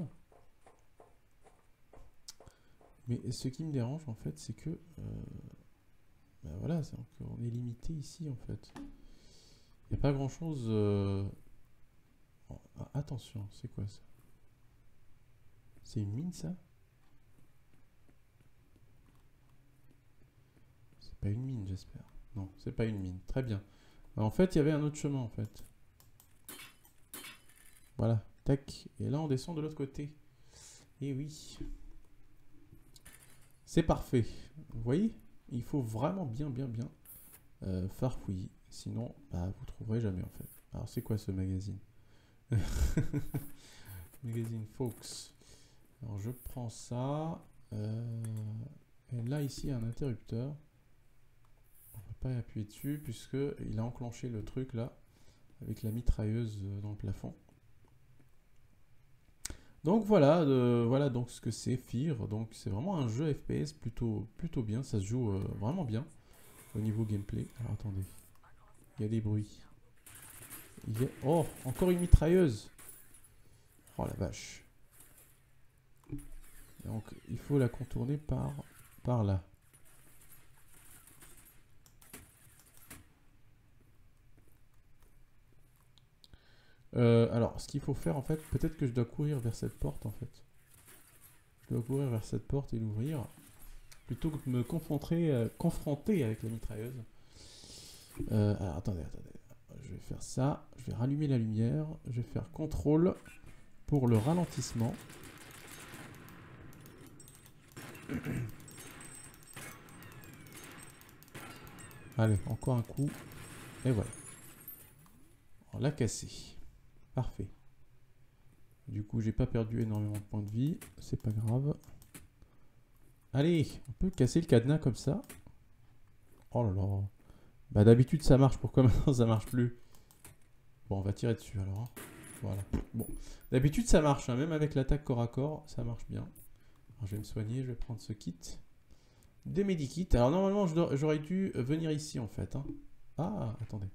Mais ce qui me dérange, en fait, c'est que... Euh, bah voilà, c'est on est limité ici, en fait. Il n'y a pas grand-chose... Euh... Oh, ah, attention, c'est quoi ça? C'est une mine, ça? C'est pas une mine, j'espère. Non, c'est pas une mine. Très bien. En fait, il y avait un autre chemin, en fait. Voilà, tac. Et là, on descend de l'autre côté. Et oui. C'est parfait. Vous voyez? Il faut vraiment bien, bien, bien euh, farfouiller. Sinon, bah, vous trouverez jamais, en fait. Alors, c'est quoi ce magazine? Magazine Fox. Alors, je prends ça. Euh, et là, ici, il y a un interrupteur. On ne va pas appuyer dessus, puisqu'il a enclenché le truc, là, avec la mitrailleuse dans le plafond. Donc voilà, euh, voilà donc ce que c'est Fear. Donc c'est vraiment un jeu F P S plutôt, plutôt bien. Ça se joue euh, vraiment bien au niveau gameplay. Alors attendez, il y a des bruits. Il y a... Oh, encore une mitrailleuse. Oh la vache. Donc il faut la contourner par, par là. Euh, alors ce qu'il faut faire en fait, peut-être que je dois courir vers cette porte en fait. Je dois courir vers cette porte et l'ouvrir. Plutôt que de me confronter, euh, confronter avec la mitrailleuse. Euh, alors attendez, attendez. Je vais faire ça. Je vais rallumer la lumière. Je vais faire contrôle pour le ralentissement. Allez, encore un coup. Et voilà. On l'a cassé. Parfait. Du coup, j'ai pas perdu énormément de points de vie. C'est pas grave. Allez, on peut casser le cadenas comme ça. Oh là là. Bah d'habitude ça marche, pourquoi maintenant ça marche plus? Bon, on va tirer dessus alors. Hein. Voilà. Bon, d'habitude ça marche, hein. Même avec l'attaque corps à corps, ça marche bien. Alors, je vais me soigner, je vais prendre ce kit. Des medikits. Alors normalement j'aurais dû venir ici en fait. Hein. Ah, attendez.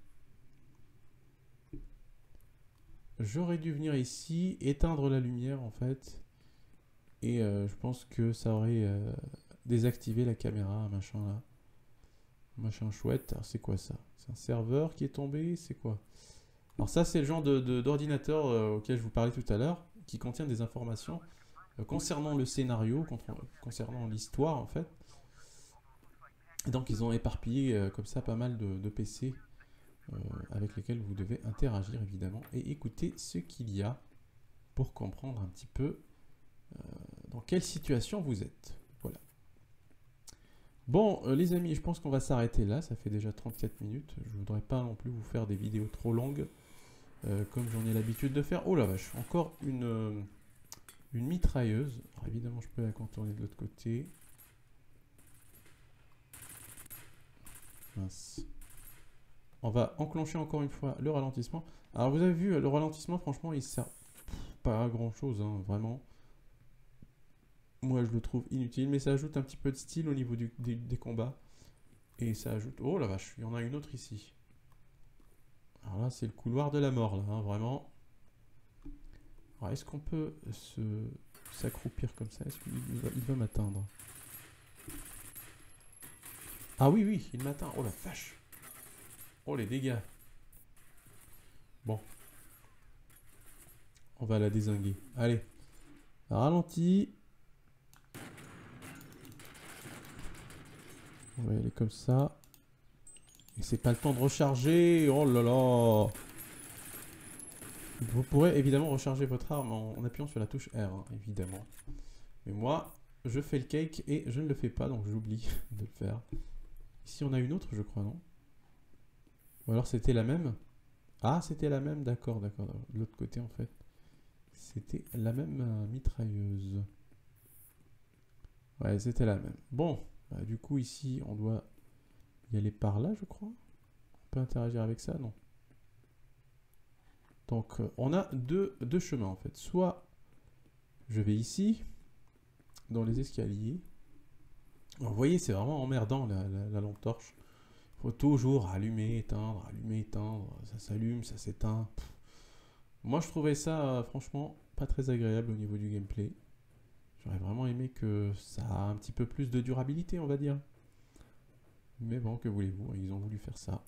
J'aurais dû venir ici, éteindre la lumière en fait. Et euh, je pense que ça aurait euh, désactivé la caméra, machin là. Machin chouette. Alors c'est quoi ça? C'est un serveur qui est tombé? C'est quoi? Alors ça c'est le genre de, de, d'ordinateur euh, auquel je vous parlais tout à l'heure, qui contient des informations euh, concernant le scénario, concernant l'histoire en fait. Et donc ils ont éparpillé euh, comme ça pas mal de, de P C euh, avec lesquels vous devez interagir évidemment et écouter ce qu'il y a pour comprendre un petit peu euh, dans quelle situation vous êtes. Voilà. Bon, euh, les amis, je pense qu'on va s'arrêter là. Ça fait déjà trente-quatre minutes. Je voudrais pas non plus vous faire des vidéos trop longues, euh, comme j'en ai l'habitude de faire. Oh la vache, encore une, euh, une mitrailleuse. Alors, évidemment, je peux la contourner de l'autre côté. Mince. On va enclencher encore une fois le ralentissement. Alors, vous avez vu, le ralentissement, franchement, il sert pas à grand-chose, hein, vraiment. Moi, je le trouve inutile, mais ça ajoute un petit peu de style au niveau du, des, des combats. Et ça ajoute... Oh la vache, il y en a une autre ici. Alors là, c'est le couloir de la mort, là, hein, vraiment. Alors, est-ce qu'on peut se s'accroupir comme ça? Est-ce qu'il va, il va m'atteindre? Ah oui, oui, il m'atteint. Oh la vache. Oh les dégâts. Bon. On va la dézinguer. Allez. Ralenti. On va y aller comme ça. Et c'est pas le temps de recharger. Oh là là. Vous pourrez évidemment recharger votre arme en, en appuyant sur la touche R, hein, évidemment. Mais moi, je fais le cake et je ne le fais pas, donc j'oublie de le faire. Ici, on a une autre, je crois, non? Ou alors c'était la même? Ah, c'était la même, d'accord, d'accord. De l'autre côté, en fait, c'était la même euh, mitrailleuse. Ouais, c'était la même. Bon, bah, du coup, ici, on doit y aller par là, je crois. On peut interagir avec ça, non? Donc, euh, on a deux, deux chemins, en fait. Soit, je vais ici, dans les escaliers. Alors, vous voyez, c'est vraiment emmerdant, la, la, la lampe torche. Il faut toujours allumer, éteindre, allumer, éteindre. Ça s'allume, ça s'éteint. Moi, je trouvais ça, euh, franchement, pas très agréable au niveau du gameplay. J'aurais vraiment aimé que ça a un petit peu plus de durabilité, on va dire. Mais bon, que voulez-vous, ils ont voulu faire ça.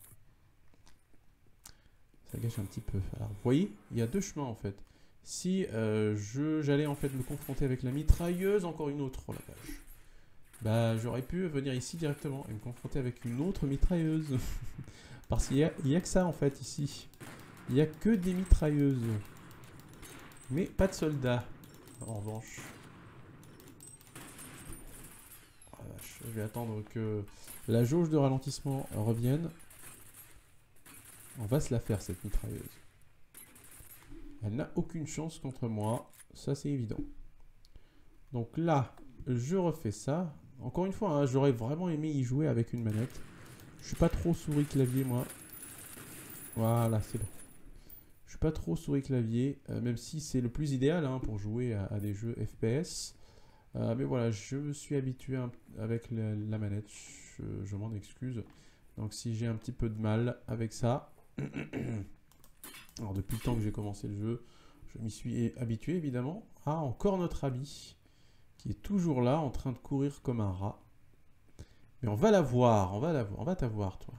Ça gâche un petit peu. Alors, vous voyez, il y a deux chemins, en fait. Si euh, j'allais, en fait, me confronter avec la mitrailleuse, encore une autre, oh la vache. Bah, j'aurais pu venir ici directement et me confronter avec une autre mitrailleuse. Parce qu'il n'y a, a que ça, en fait, ici. Il n'y a que des mitrailleuses. Mais pas de soldats, en revanche. Je vais attendre que la jauge de ralentissement revienne. On va se la faire, cette mitrailleuse. Elle n'a aucune chance contre moi. Ça, c'est évident. Donc là, je refais ça. Encore une fois, hein, j'aurais vraiment aimé y jouer avec une manette. Je suis pas trop souris-clavier, moi. Voilà, c'est bon. Je suis pas trop souris-clavier, euh, même si c'est le plus idéal hein, pour jouer à, à des jeux F P S. Euh, mais voilà, je me suis habitué un, avec la, la manette, je, je m'en excuse. Donc si j'ai un petit peu de mal avec ça, alors depuis le temps que j'ai commencé le jeu, je m'y suis habitué évidemment. Ah, encore notre ami, qui est toujours là, en train de courir comme un rat. Mais on va la voir, on va la voir, on va t'avoir toi.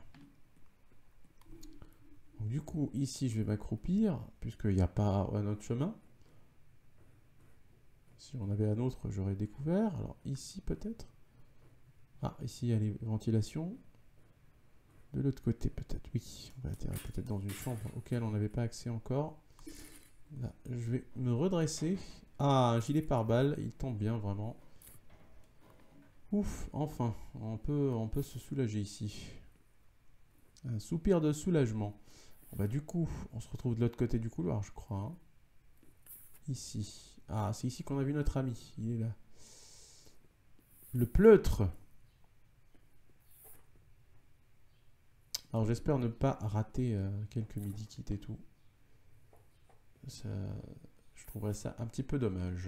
Donc du coup, ici je vais m'accroupir, puisqu'il n'y a pas un autre chemin. Si on avait un autre, j'aurais découvert. Alors ici peut-être. Ah, ici il y a les ventilations. De l'autre côté peut-être, oui. On va atterrir peut-être dans une chambre auquel on n'avait pas accès encore. Là, je vais me redresser. Ah, un gilet pare-balles, il tombe bien vraiment. Ouf, enfin, on peut, on peut se soulager ici. Un soupir de soulagement. Bon, bah, du coup, on se retrouve de l'autre côté du couloir, je crois. Hein. Ici. Ah, c'est ici qu'on a vu notre ami. Il est là. Le pleutre. Alors j'espère ne pas rater euh, quelques midi-kits et tout. Ça, je trouverais ça un petit peu dommage.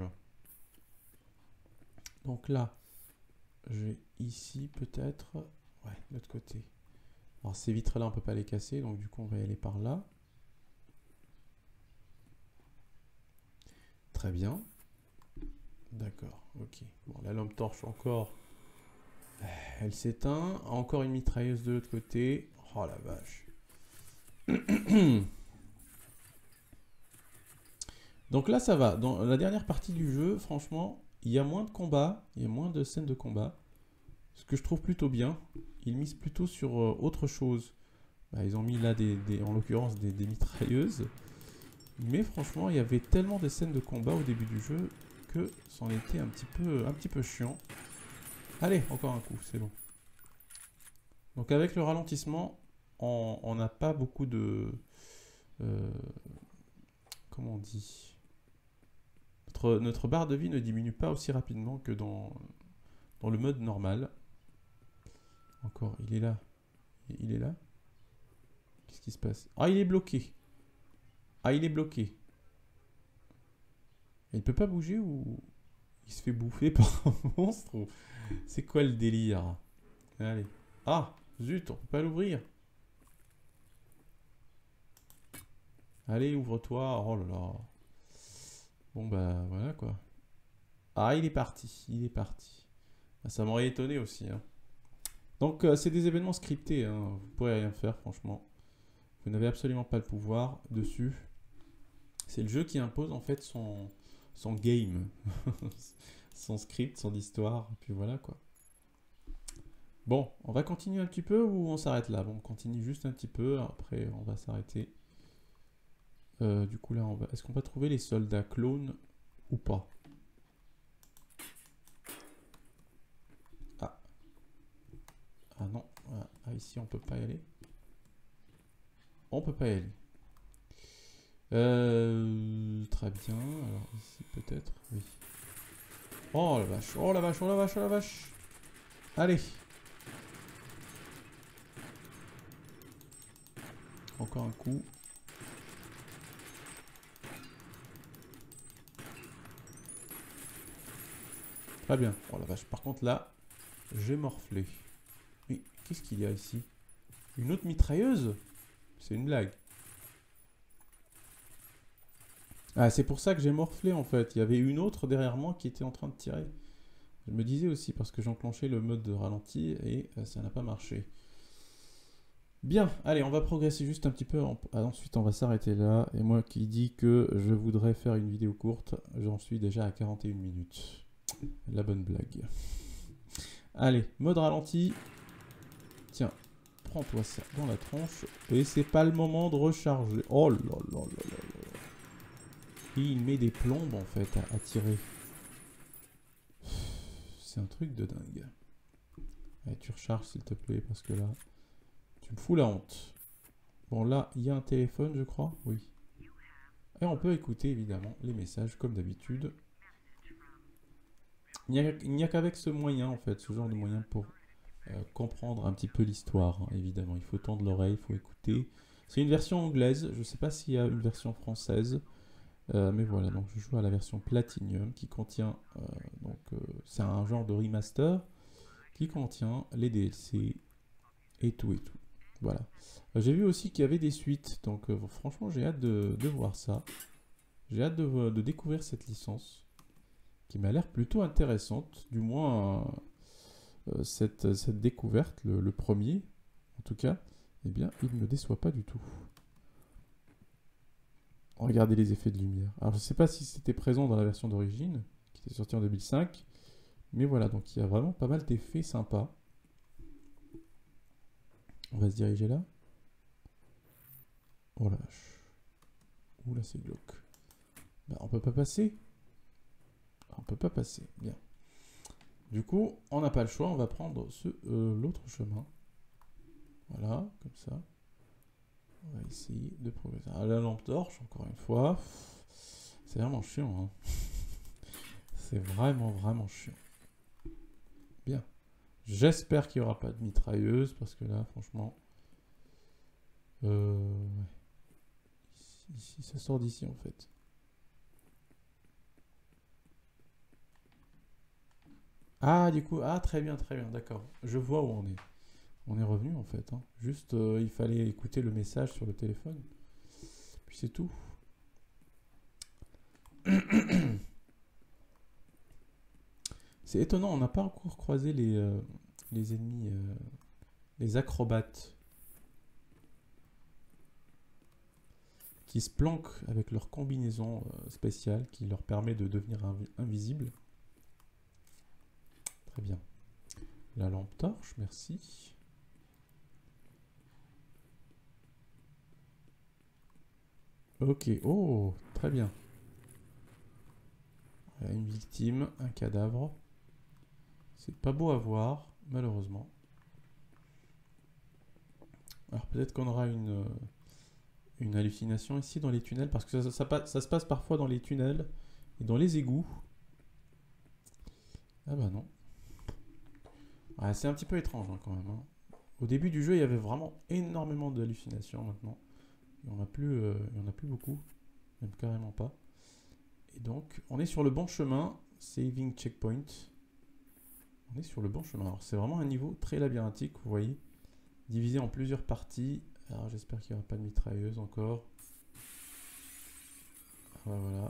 Donc là, j'ai ici peut-être... Ouais, de l'autre côté. Alors ces vitres-là, on ne peut pas les casser, donc du coup on va y aller par là. Très bien. D'accord, ok. Bon, la lampe torche encore. Elle s'éteint. Encore une mitrailleuse de l'autre côté. Oh la vache. Donc là, ça va. Dans la dernière partie du jeu, franchement, il y a moins de combats. Il y a moins de scènes de combat. Ce que je trouve plutôt bien. Ils misent plutôt sur euh, autre chose. Bah, ils ont mis là, des, des, en l'occurrence, des, des mitrailleuses. Mais franchement, il y avait tellement de scènes de combat au début du jeu que c'en était un petit peu, un petit peu chiant. Allez, encore un coup, c'est bon. Donc avec le ralentissement, on n'a pas beaucoup de... Euh, comment on dit notre, notre barre de vie ne diminue pas aussi rapidement que dans, dans le mode normal. Encore, il est là. Il est là. Qu'est-ce qui se passe? Ah, il est bloqué. Ah, il est bloqué. Il ne peut pas bouger ou il se fait bouffer par un monstre ou... C'est quoi le délire? Allez. Ah, zut, on peut pas l'ouvrir. Allez, ouvre-toi. Oh là là. Bon bah voilà quoi. Ah, il est parti. Il est parti. Ah, ça m'aurait étonné aussi. Hein. Donc euh, c'est des événements scriptés. Hein. Vous ne pourrez rien faire franchement. Vous n'avez absolument pas le pouvoir dessus. C'est le jeu qui impose en fait son, son game. Son script, son histoire. Et puis voilà quoi. Bon, on va continuer un petit peu ou on s'arrête là? Bon, on continue juste un petit peu. Après, on va s'arrêter. Euh, du coup là, on va... est-ce qu'on va trouver les soldats clones ou pas? Ah. Ah non. Ah, ici, on peut pas y aller. On peut pas y aller. Euh, très bien. Alors ici, peut-être. Oui. Oh la vache, oh la vache, oh la vache, oh la vache. Allez. Encore un coup. Très bien. Oh la vache, par contre là, j'ai morflé. Mais qu'est-ce qu'il y a ici? Une autre mitrailleuse? C'est une blague. Ah, c'est pour ça que j'ai morflé en fait. Il y avait une autre derrière moi qui était en train de tirer. Je me disais aussi parce que j'enclenchais le mode de ralenti et euh, ça n'a pas marché. Bien, allez, on va progresser juste un petit peu. Ensuite, on va s'arrêter là. Et moi qui dis que je voudrais faire une vidéo courte, j'en suis déjà à quarante et une minutes. La bonne blague. Allez, mode ralenti. Tiens, prends-toi ça dans la tronche. Et c'est pas le moment de recharger. Oh là là là là là. Il met des plombes en fait à, à tirer. C'est un truc de dingue. Allez, tu recharges s'il te plaît parce que là, tu me fous la honte. Bon là, il y a un téléphone je crois. Oui. Et on peut écouter évidemment les messages comme d'habitude. Il n'y a, a qu'avec ce moyen en fait, ce genre de moyen pour euh, comprendre un petit peu l'histoire. Hein, évidemment, il faut tendre l'oreille, il faut écouter. C'est une version anglaise, je ne sais pas s'il y a une version française. Euh, mais voilà, donc je joue à la version Platinum qui contient, euh, donc euh, c'est un genre de remaster qui contient les D L C et tout et tout. Voilà. Euh, j'ai vu aussi qu'il y avait des suites, donc euh, franchement j'ai hâte de, de voir ça. J'ai hâte de, de découvrir cette licence qui m'a l'air plutôt intéressante, du moins euh, cette, cette découverte, le, le premier en tout cas, eh bien il ne me déçoit pas du tout. Regardez les effets de lumière. Alors je ne sais pas si c'était présent dans la version d'origine, qui était sortie en deux mille cinq, mais voilà, donc il y a vraiment pas mal d'effets sympas. On va se diriger là. Oh la vache. Ouh là c'est glauque. Bah, on peut pas passer. On peut pas passer, bien. Du coup, on n'a pas le choix, on va prendre ce euh, l'autre chemin. Voilà, comme ça. On va essayer de progresser. Ah, la lampe torche, encore une fois. C'est vraiment chiant, hein. C'est vraiment, vraiment chiant. Bien. J'espère qu'il n'y aura pas de mitrailleuse, parce que là, franchement... Euh... Ici, ici, ça sort d'ici, en fait. Ah, du coup... Ah, très bien, très bien, d'accord. Je vois où on est. On est revenu, en fait. Hein. Juste, euh, il fallait écouter le message sur le téléphone. Puis c'est tout. C'est étonnant, on n'a pas encore croisé les, euh, les ennemis, euh, les acrobates, qui se planquent avec leur combinaison euh, spéciale qui leur permet de devenir inv invisible. Très bien. La lampe torche, merci. Ok, oh, très bien. Voilà, une victime, un cadavre. C'est pas beau à voir, malheureusement. Alors peut-être qu'on aura une, une hallucination ici dans les tunnels, parce que ça, ça, ça, ça se passe parfois dans les tunnels et dans les égouts. Ah bah non. Ah, c'est un petit peu étrange hein, quand même. Hein. Au début du jeu, il y avait vraiment énormément d'hallucinations maintenant. Il n'y en a plus, euh, il y en a plus beaucoup, même carrément pas. Et donc, on est sur le bon chemin. Saving checkpoint. On est sur le bon chemin. Alors, c'est vraiment un niveau très labyrinthique, vous voyez, divisé en plusieurs parties. Alors, j'espère qu'il n'y aura pas de mitrailleuse encore. Ah, voilà.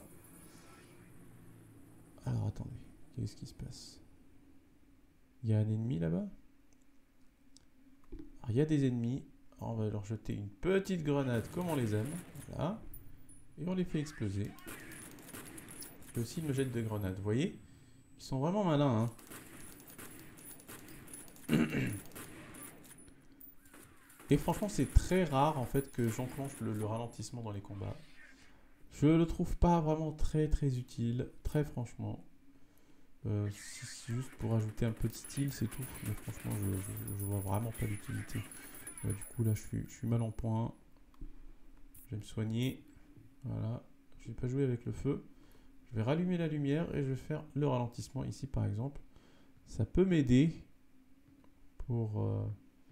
Alors, attendez. Qu'est-ce qui se passe? Il y a un ennemi là-bas? Alors, il y a des ennemis. Alors, on va leur jeter une petite grenade comme on les aime. Voilà. Et on les fait exploser. Et aussi, ils me jettent des grenades. Vous voyez? Ils sont vraiment malins, hein. Et franchement, c'est très rare en fait que j'enclenche le, le ralentissement dans les combats. Je le trouve pas vraiment très très utile, très franchement. Euh, c'est juste pour ajouter un peu de style, c'est tout. Mais franchement, je, je, je vois vraiment pas l'utilité. Ouais, du coup, là, je suis, je suis mal en point. Je vais me soigner. Voilà. Je vais pas jouer avec le feu. Je vais rallumer la lumière et je vais faire le ralentissement ici par exemple. Ça peut m'aider pour... Euh...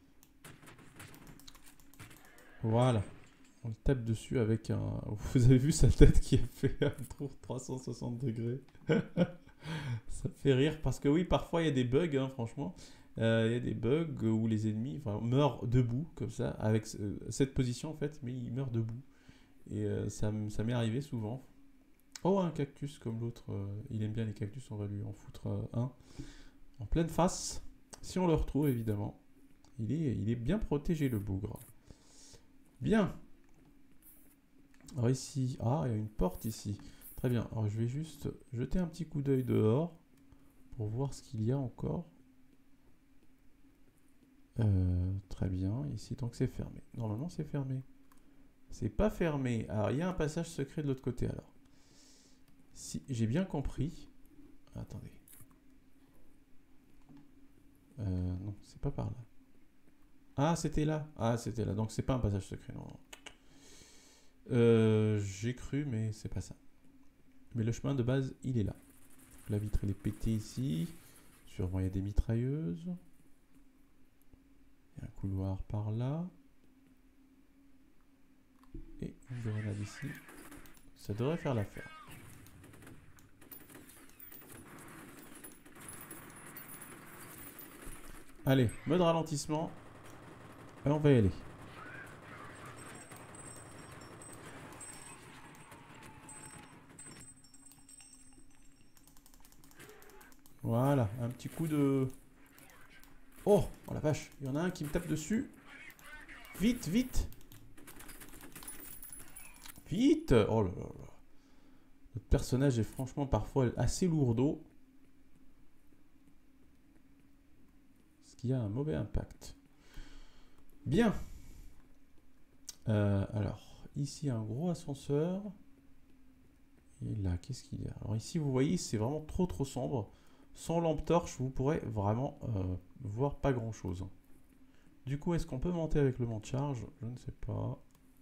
Voilà. On le tape dessus avec un... Vous avez vu sa tête qui a fait un tour trois cent soixante degrés. Ça me fait rire parce que oui, parfois il y a des bugs, hein, franchement. Euh, il y a des bugs où les ennemis enfin, meurent debout, comme ça, avec euh, cette position en fait, mais ils meurent debout. Et euh, ça, ça m'est arrivé souvent. Oh, un cactus comme l'autre. Euh, il aime bien les cactus, on va lui en foutre euh, un. En pleine face, si on le retrouve évidemment. Il est, il est bien protégé le bougre. Bien. Alors ici, ah, il y a une porte ici. Très bien, alors je vais juste jeter un petit coup d'œil dehors pour voir ce qu'il y a encore. Euh, très bien, ici donc c'est fermé. Normalement c'est fermé. C'est pas fermé. Alors il y a un passage secret de l'autre côté alors. Si j'ai bien compris. Attendez. Euh, non, c'est pas par là. Ah, c'était là. Ah, c'était là. Donc c'est pas un passage secret. Non. Euh, j'ai cru, mais c'est pas ça. Mais le chemin de base, il est là. La vitre elle est pétée ici. Sûrement il y a des mitrailleuses. Il y a un couloir par là. Et une grenade ici. Ça devrait faire l'affaire. Allez, mode ralentissement. Et on va y aller. Voilà, un petit coup de... Oh, oh la vache, il y en a un qui me tape dessus. Vite, vite. Vite. Oh là là là. Notre personnage est franchement parfois assez lourdeau. Ce qui a un mauvais impact. Bien. Euh, alors, ici un gros ascenseur. Et là, qu'est-ce qu'il y a? Alors ici, vous voyez, c'est vraiment trop trop sombre. Sans lampe torche, vous pourrez vraiment euh, voir pas grand-chose. Du coup, est-ce qu'on peut monter avec le monte charge? Je ne sais pas.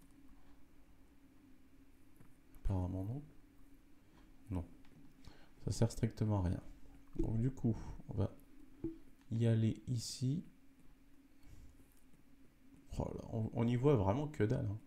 Apparemment non. Non. Ça sert strictement à rien. Donc du coup, on va y aller ici. Oh là, on, on y voit vraiment que dalle. Hein.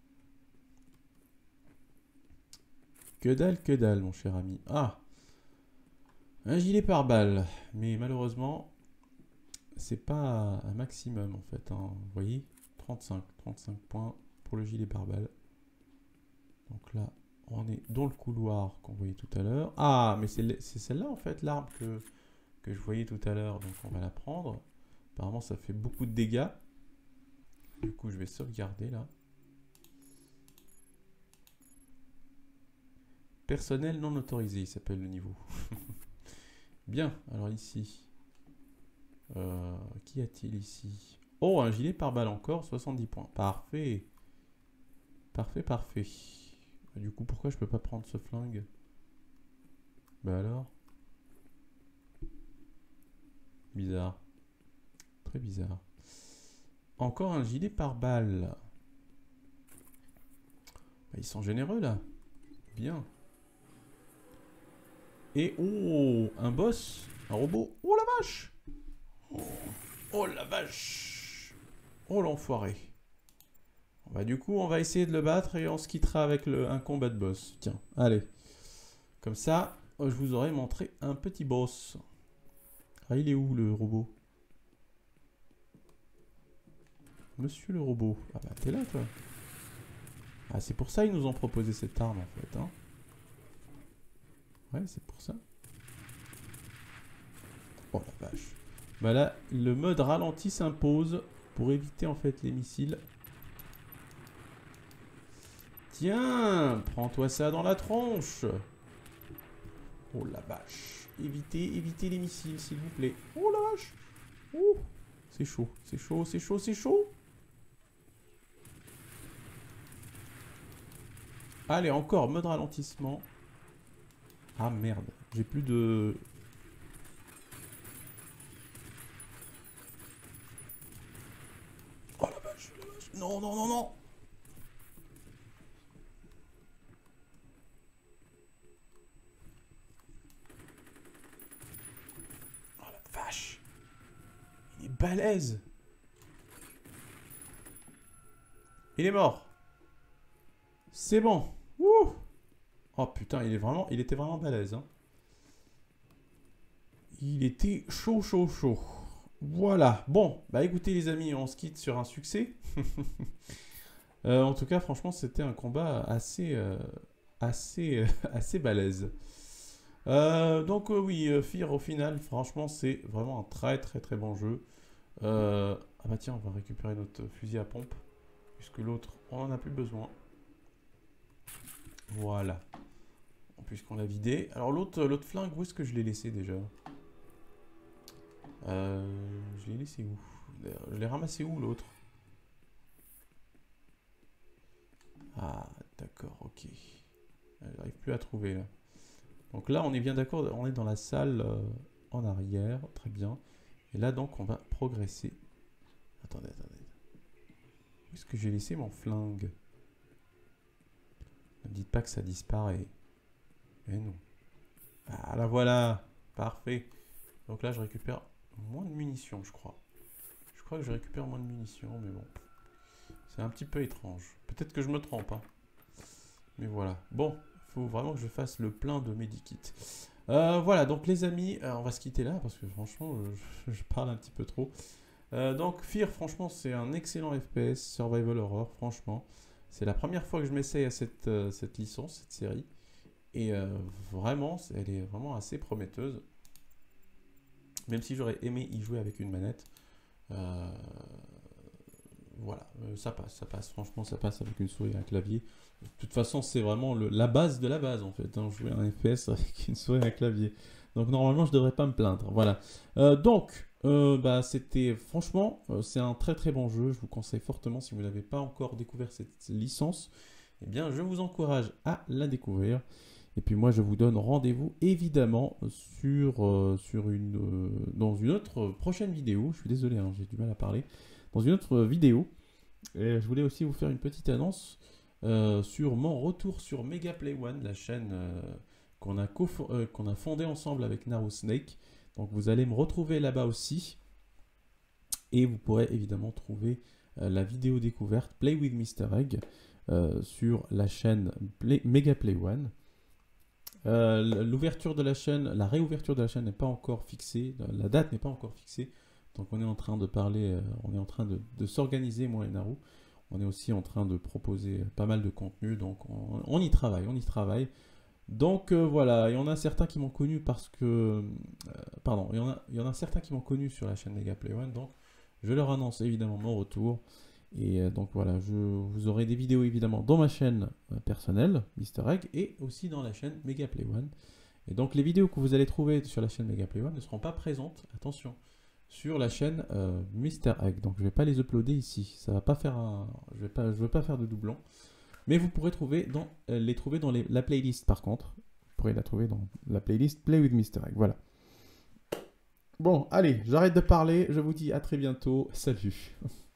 Que dalle, que dalle, mon cher ami. Ah! Un gilet pare-balles. Mais malheureusement, c'est pas un maximum en fait. Hein. Vous voyez? trente-cinq. trente-cinq points pour le gilet pare-balles. Donc là, on est dans le couloir qu'on voyait tout à l'heure. Ah, mais c'est celle-là en fait, l'arme que, que je voyais tout à l'heure. Donc on va la prendre. Apparemment, ça fait beaucoup de dégâts. Du coup, je vais sauvegarder là. Personnel non autorisé, il s'appelle le niveau. Bien, alors ici. Euh, Qu'y a-t-il ici? Oh, un gilet pare-balles encore, soixante-dix points. Parfait. Parfait, parfait. Du coup, pourquoi je peux pas prendre ce flingue? Bah alors? Bizarre. Très bizarre. Encore un gilet pare-balles. Bah, ils sont généreux là. Bien. Et oh, un boss, un robot. Oh la vache! Oh, oh la vache! Oh l'enfoiré. Bah, du coup, on va essayer de le battre et on se quittera avec le, un combat de boss. Tiens, allez. Comme ça, je vous aurais montré un petit boss. Ah, il est où le robot? Monsieur le robot. Ah bah, t'es là, toi. Ah, c'est pour ça qu'ils nous ont proposé cette arme, en fait. Hein. Ouais, c'est pour ça. Oh la vache. Bah là, le mode ralenti s'impose pour éviter, en fait, les missiles. Tiens, prends-toi ça dans la tronche. Oh la vache. Évitez, évitez les missiles, s'il vous plaît. Oh la vache. Oh, c'est chaud, c'est chaud, c'est chaud, c'est chaud. Allez, encore, mode ralentissement. Ah merde, j'ai plus de... Oh la vache, la vache. Non, non, non, non. Il est balèze. Il est mort. C'est bon. Ouh. Oh putain, il est vraiment, il était vraiment balèze. Hein. Il était chaud, chaud, chaud. Voilà. Bon, bah écoutez les amis, on se quitte sur un succès. euh, en tout cas, franchement, c'était un combat assez, euh, assez, euh, assez balèze. Euh, donc euh, oui, euh, Fear au final, franchement, c'est vraiment un très, très, très bon jeu. Euh, ah bah tiens, on va récupérer notre fusil à pompe, puisque l'autre, on en a plus besoin. Voilà. Puisqu'on l'a vidé. Alors l'autre l'autre flingue, où est-ce que je l'ai laissé déjà? euh, Je l'ai laissé où? Je l'ai ramassé où l'autre? Ah, d'accord, ok. J'arrive plus à trouver là. Donc là, on est bien d'accord, on est dans la salle euh, en arrière, très bien. Et là donc, on va progresser. Attendez, attendez. Où est-ce que j'ai laissé mon flingue? Ne me dites pas que ça disparaît. Eh non. Ah, la voilà. Parfait. Donc là, je récupère moins de munitions, je crois. Je crois que je récupère moins de munitions, mais bon. C'est un petit peu étrange. Peut-être que je me trompe, hein. Mais voilà. Bon, il faut vraiment que je fasse le plein de medikits. Euh, voilà, donc les amis, euh, on va se quitter là, parce que franchement, je, je parle un petit peu trop. Euh, donc, Fear, franchement, c'est un excellent F P S, Survival Horror, franchement. C'est la première fois que je m'essaye à cette, euh, cette licence, cette série. Et euh, vraiment, elle est vraiment assez prometteuse. Même si j'aurais aimé y jouer avec une manette. Euh, voilà, euh, ça passe, ça passe. Franchement, ça passe avec une souris et un clavier. De toute façon, c'est vraiment le, la base de la base, en fait. Hein, jouer un F P S avec une souris et un clavier. Donc, normalement, je ne devrais pas me plaindre. Voilà. Euh, donc, euh, bah, c'était... Franchement, euh, c'est un très très bon jeu. Je vous conseille fortement, si vous n'avez pas encore découvert cette licence, eh bien, je vous encourage à la découvrir. Et puis moi, je vous donne rendez-vous évidemment sur, euh, sur une, euh, dans une autre prochaine vidéo. Je suis désolé, hein, j'ai du mal à parler. Dans une autre vidéo. Et je voulais aussi vous faire une petite annonce euh, sur mon retour sur Mega Play One, la chaîne euh, qu'on a, euh, qu'on a fondée ensemble avec Narusnake. Donc vous allez me retrouver là-bas aussi. Et vous pourrez évidemment trouver euh, la vidéo découverte Play with mister Egg euh, sur la chaîne Play, Mega Play One. Euh, L'ouverture de la chaîne, la réouverture de la chaîne n'est pas encore fixée, la date n'est pas encore fixée, donc on est en train de parler, euh, on est en train de, de s'organiser, moi et Naru. On est aussi en train de proposer pas mal de contenu, donc on, on y travaille, on y travaille. Donc euh, voilà, il y en a certains qui m'ont connu parce que, euh, pardon, il y en a, il y en a certains qui m'ont connu sur la chaîne Mega Play One, donc je leur annonce évidemment mon retour. Et euh, donc voilà, je, vous aurez des vidéos évidemment dans ma chaîne euh, personnelle, mister Egg, et aussi dans la chaîne Mega Play One. Et donc les vidéos que vous allez trouver sur la chaîne Mega Play One ne seront pas présentes, attention, sur la chaîne euh, mister Egg. Donc je ne vais pas les uploader ici, ça va pas faire un, je vais pas, je veux pas faire de doublons. Mais vous pourrez trouver dans, euh, les trouver dans les, la playlist par contre. Vous pourrez la trouver dans la playlist Play with mister Egg. Voilà. Bon, allez, j'arrête de parler, je vous dis à très bientôt, salut.